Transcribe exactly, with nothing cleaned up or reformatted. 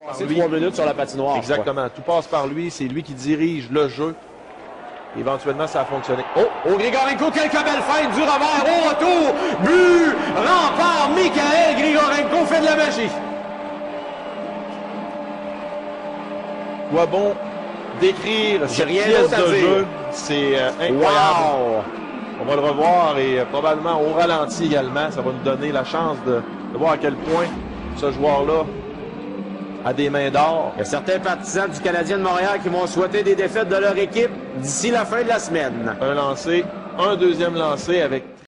C'est trois minutes sur la patinoire. Exactement. Tout passe par lui. C'est lui qui dirige le jeu. Éventuellement, ça a fonctionné. Oh, oh, Grigorenko, quelques belles feintes du revers. Au retour, but, rempart, Mikhail Grigorenko fait de la magie. Quoi bon décrire cette rien pièce d'autre à de dire. jeu. C'est euh, incroyable. Wow. On va le revoir et euh, probablement au ralenti également. Ça va nous donner la chance de, de voir à quel point ce joueur-là a des mains d'or. Il y a certains partisans du Canadien de Montréal qui vont souhaiter des défaites de leur équipe d'ici la fin de la semaine. Un lancé, un deuxième lancé avec